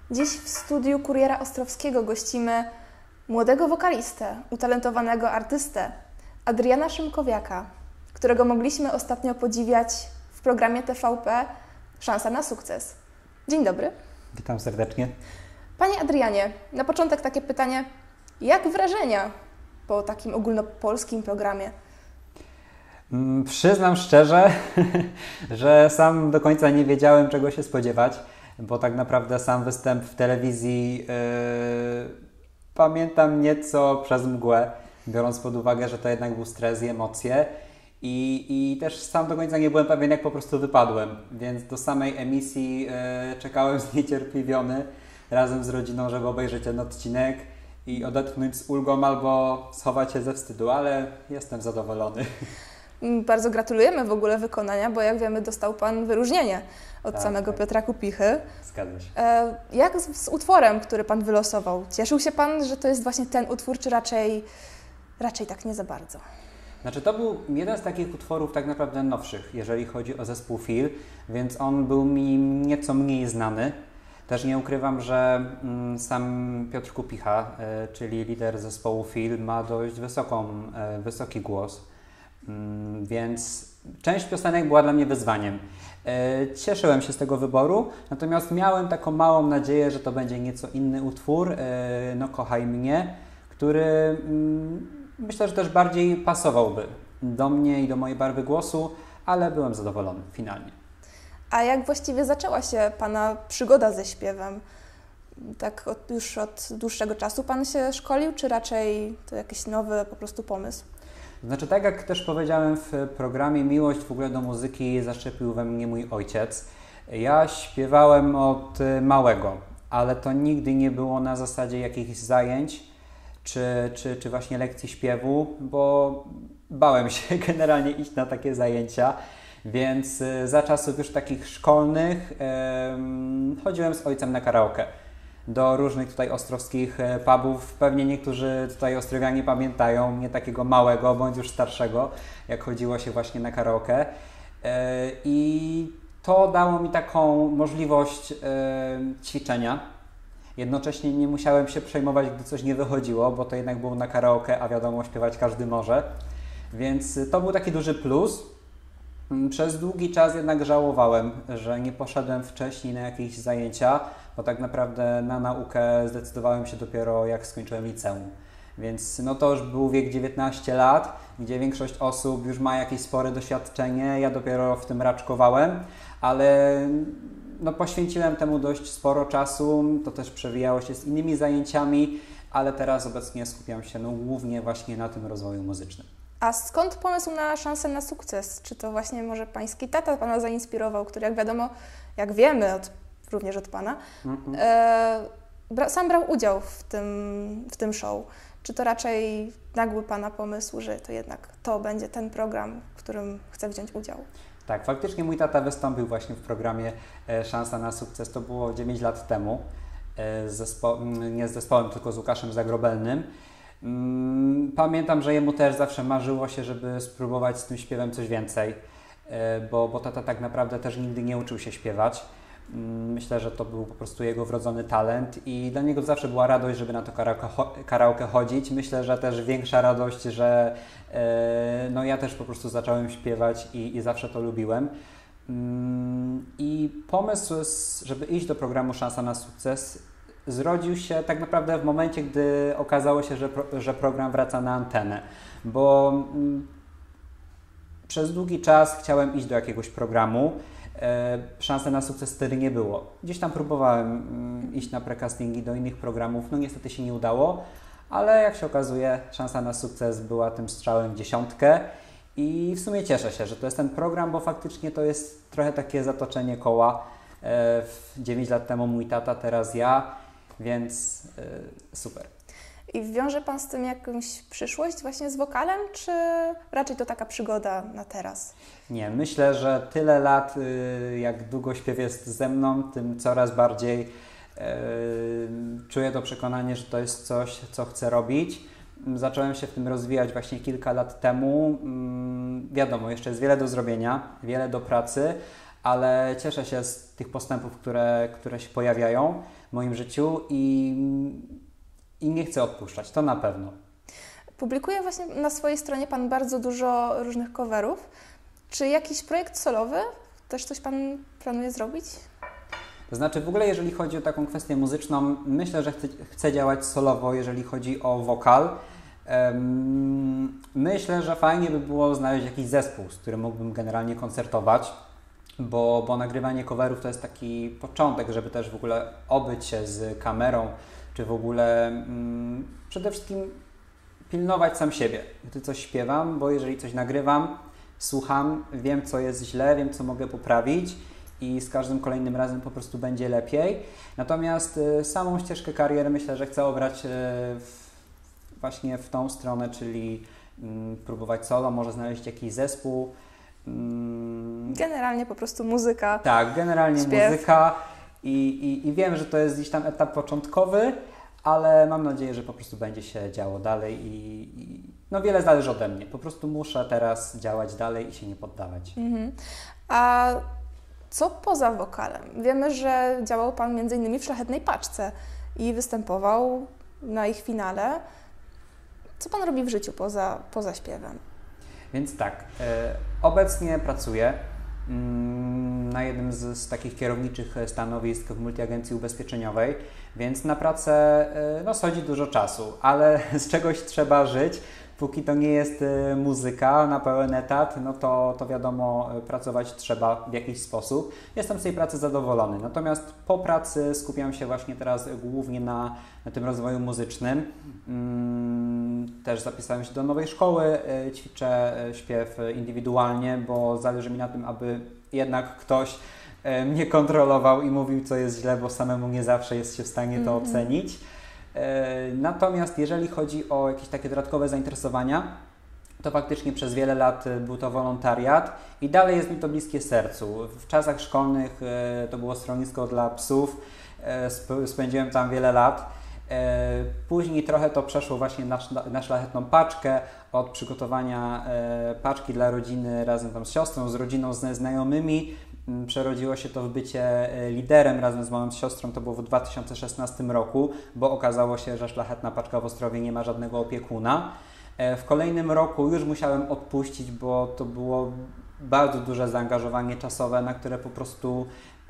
Dziś w studiu Kuriera Ostrowskiego gościmy młodego wokalistę, utalentowanego artystę, Adriana Szymkowiaka, którego mogliśmy ostatnio podziwiać w programie TVP Szansa na sukces. Dzień dobry. Witam serdecznie. Panie Adrianie, na początek takie pytanie, jak wrażenia po takim ogólnopolskim programie? Przyznam szczerze, że sam do końca nie wiedziałem, czego się spodziewać, bo tak naprawdę sam występ w telewizji pamiętam nieco przez mgłę, biorąc pod uwagę, że to jednak był stres i emocje. I też sam do końca nie byłem pewien, jak po prostu wypadłem, więc do samej emisji czekałem zniecierpliwiony razem z rodziną, żeby obejrzeć ten odcinek i odetchnąć z ulgą albo schować się ze wstydu, ale jestem zadowolony. Bardzo gratulujemy w ogóle wykonania, bo jak wiemy dostał Pan wyróżnienie od samego Piotra Kupichy. Zgadza się. Jak z utworem, który Pan wylosował? Cieszył się Pan, że to jest właśnie ten utwór, czy raczej tak nie za bardzo? Znaczy to był jeden z takich utworów tak naprawdę nowszych, jeżeli chodzi o zespół Feel, więc on był mi nieco mniej znany. Też nie ukrywam, że sam Piotr Kupicha, czyli lider zespołu Feel, ma dość wysoki głos, więc część piosenek była dla mnie wyzwaniem. Cieszyłem się z tego wyboru, natomiast miałem taką małą nadzieję, że to będzie nieco inny utwór, No Kochaj Mnie, który myślę, że też bardziej pasowałby do mnie i do mojej barwy głosu, ale byłem zadowolony finalnie. A jak właściwie zaczęła się Pana przygoda ze śpiewem? Tak już od dłuższego czasu Pan się szkolił, czy raczej to jakiś nowy po prostu pomysł? Znaczy, tak jak też powiedziałem w programie, miłość w ogóle do muzyki zaszczepił we mnie mój ojciec. Ja śpiewałem od małego, ale to nigdy nie było na zasadzie jakichś zajęć, czy właśnie lekcji śpiewu, bo bałem się generalnie iść na takie zajęcia, więc za czasów już takich szkolnych chodziłem z ojcem na karaoke do różnych tutaj ostrowskich pubów. Pewnie niektórzy tutaj ostrowianie pamiętają mnie takiego małego, bądź już starszego, jak chodziło się właśnie na karaoke. I to dało mi taką możliwość ćwiczenia. Jednocześnie nie musiałem się przejmować, gdy coś nie wychodziło, bo to jednak było na karaoke, a wiadomo, śpiewać każdy może. Więc to był taki duży plus. Przez długi czas jednak żałowałem, że nie poszedłem wcześniej na jakieś zajęcia, bo tak naprawdę na naukę zdecydowałem się dopiero jak skończyłem liceum. Więc no to już był wiek 19 lat, gdzie większość osób już ma jakieś spore doświadczenie, ja dopiero w tym raczkowałem, ale no poświęciłem temu dość sporo czasu, to też przewijało się z innymi zajęciami, ale teraz obecnie skupiam się głównie właśnie na tym rozwoju muzycznym. A skąd pomysł na Szansę na sukces? Czy to właśnie może Pański tata Pana zainspirował, który jak wiadomo, jak wiemy również od Pana, sam brał udział w tym show? Czy to raczej nagły Pana pomysł, że to jednak to będzie ten program, w którym chce wziąć udział? Tak, faktycznie mój tata wystąpił właśnie w programie Szansa na sukces. To było 9 lat temu, nie z zespołem, tylko z Łukaszem Zagrobelnym. Pamiętam, że jemu też zawsze marzyło się, żeby spróbować z tym śpiewem coś więcej, bo tata tak naprawdę też nigdy nie uczył się śpiewać. Myślę, że to był po prostu jego wrodzony talent i dla niego zawsze była radość, żeby na to karaoke chodzić. Myślę, że też większa radość, że no ja też po prostu zacząłem śpiewać i zawsze to lubiłem. I pomysł, żeby iść do programu Szansa na sukces, zrodził się tak naprawdę w momencie, gdy okazało się, że program wraca na antenę, bo przez długi czas chciałem iść do jakiegoś programu. Szansy na sukces wtedy nie było. Gdzieś tam próbowałem iść na precastingi do innych programów, no niestety się nie udało, ale jak się okazuje, Szansa na sukces była tym strzałem w dziesiątkę i w sumie cieszę się, że to jest ten program, bo faktycznie to jest trochę takie zatoczenie koła. 9 lat temu mój tata, teraz ja, więc super. I wiąże Pan z tym jakąś przyszłość właśnie z wokalem, czy raczej to taka przygoda na teraz? Nie, myślę, że tyle lat, jak długo śpiew jest ze mną, tym coraz bardziej czuję to przekonanie, że to jest coś, co chcę robić. Zacząłem się w tym rozwijać właśnie kilka lat temu. Wiadomo, jeszcze jest wiele do zrobienia, wiele do pracy, ale cieszę się z tych postępów, które się pojawiają w moim życiu i nie chcę odpuszczać, to na pewno. Publikuje właśnie na swojej stronie Pan bardzo dużo różnych coverów. Czy jakiś projekt solowy też coś Pan planuje zrobić? To znaczy w ogóle jeżeli chodzi o taką kwestię muzyczną, myślę, że chcę działać solowo, jeżeli chodzi o wokal. Myślę, że fajnie by było znaleźć jakiś zespół, z którym mógłbym generalnie koncertować, bo nagrywanie coverów to jest taki początek, żeby też w ogóle obyć się z kamerą, czy w ogóle przede wszystkim pilnować sam siebie, gdy coś śpiewam, bo jeżeli coś nagrywam, słucham, wiem co jest źle, wiem co mogę poprawić i z każdym kolejnym razem po prostu będzie lepiej. Natomiast samą ścieżkę kariery myślę, że chcę obrać właśnie w tą stronę, czyli próbować solo, może znaleźć jakiś zespół. Generalnie po prostu muzyka. Tak, generalnie śpiew. muzyka i wiem, że to jest gdzieś tam etap początkowy, ale mam nadzieję, że po prostu będzie się działo dalej i no wiele zależy ode mnie. Po prostu muszę teraz działać dalej i się nie poddawać. A co poza wokalem? Wiemy, że działał Pan m.in. w Szlachetnej Paczce i występował na ich finale. Co Pan robi w życiu poza śpiewem? Więc tak, obecnie pracuję na jednym z takich kierowniczych stanowisk w multiagencji ubezpieczeniowej, więc na pracę schodzi dużo czasu, ale z czegoś trzeba żyć. Póki to nie jest muzyka na pełen etat, no to wiadomo, pracować trzeba w jakiś sposób. Jestem z tej pracy zadowolony. Natomiast po pracy skupiam się właśnie teraz głównie na tym rozwoju muzycznym. Też zapisałem się do nowej szkoły, ćwiczę śpiew indywidualnie, bo zależy mi na tym, aby jednak ktoś mnie kontrolował i mówił, co jest źle, bo samemu nie zawsze jest się w stanie to ocenić. Natomiast jeżeli chodzi o jakieś takie dodatkowe zainteresowania, to faktycznie przez wiele lat był to wolontariat i dalej jest mi to bliskie sercu. W czasach szkolnych to było schronisko dla psów, spędziłem tam wiele lat. Później trochę to przeszło właśnie na Szlachetną Paczkę, od przygotowania paczki dla rodziny razem tam z siostrą, z rodziną, ze znajomymi. Przerodziło się to w bycie liderem razem z moją siostrą, to było w 2016 roku, bo okazało się, że Szlachetna Paczka w Ostrowie nie ma żadnego opiekuna. W kolejnym roku już musiałem odpuścić, bo to było bardzo duże zaangażowanie czasowe, na które po prostu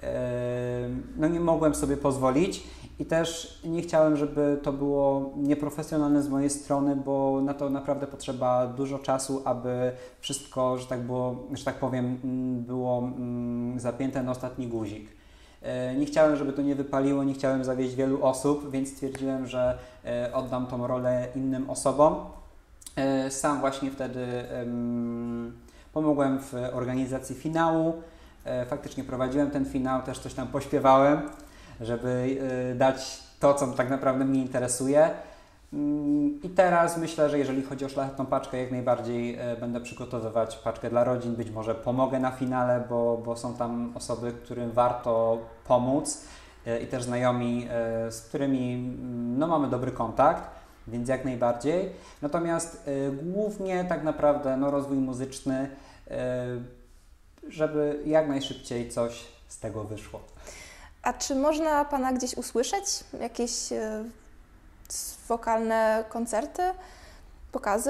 nie mogłem sobie pozwolić i też nie chciałem, żeby to było nieprofesjonalne z mojej strony, bo na to naprawdę potrzeba dużo czasu, aby wszystko, że tak powiem, było zapięte na ostatni guzik. Nie chciałem, żeby to nie wypaliło, nie chciałem zawieść wielu osób, więc stwierdziłem, że oddam tą rolę innym osobom. Sam właśnie wtedy pomogłem w organizacji finału. Faktycznie prowadziłem ten finał, też coś tam pośpiewałem, żeby dać to, co tak naprawdę mnie interesuje. I teraz myślę, że jeżeli chodzi o Szlachetną Paczkę, jak najbardziej będę przygotowywać paczkę dla rodzin. Być może pomogę na finale, bo są tam osoby, którym warto pomóc i też znajomi, z którymi mamy dobry kontakt, więc jak najbardziej. Natomiast głównie tak naprawdę rozwój muzyczny, żeby jak najszybciej coś z tego wyszło. A czy można Pana gdzieś usłyszeć? Jakieś wokalne koncerty, pokazy?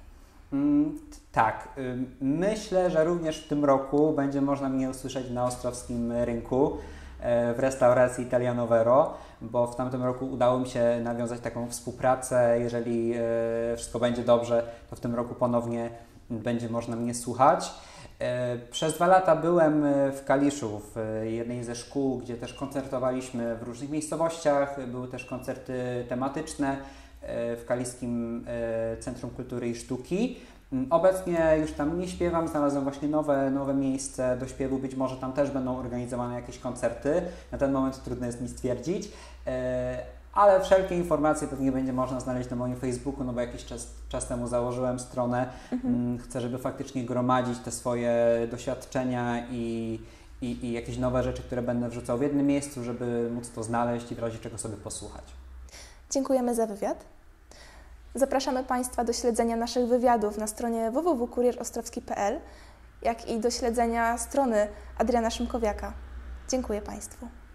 Tak. Myślę, że również w tym roku będzie można mnie usłyszeć na ostrowskim rynku w restauracji Italiano Vero, bo w tamtym roku udało mi się nawiązać taką współpracę. Jeżeli wszystko będzie dobrze, to w tym roku ponownie będzie można mnie słuchać. Przez 2 lata byłem w Kaliszu, w jednej ze szkół, gdzie też koncertowaliśmy w różnych miejscowościach. Były też koncerty tematyczne w Kaliskim Centrum Kultury i Sztuki. Obecnie już tam nie śpiewam, znalazłem właśnie nowe miejsce do śpiewu. Być może tam też będą organizowane jakieś koncerty. Na ten moment trudno jest mi stwierdzić. Ale wszelkie informacje pewnie będzie można znaleźć na moim Facebooku, bo jakiś czas temu założyłem stronę. Chcę, żeby faktycznie gromadzić te swoje doświadczenia i jakieś nowe rzeczy, które będę wrzucał w jednym miejscu, żeby móc to znaleźć i w razie czego sobie posłuchać. Dziękujemy za wywiad. Zapraszamy Państwa do śledzenia naszych wywiadów na stronie www.kurierostrowski.pl, jak i do śledzenia strony Adriana Szymkowiaka. Dziękuję Państwu.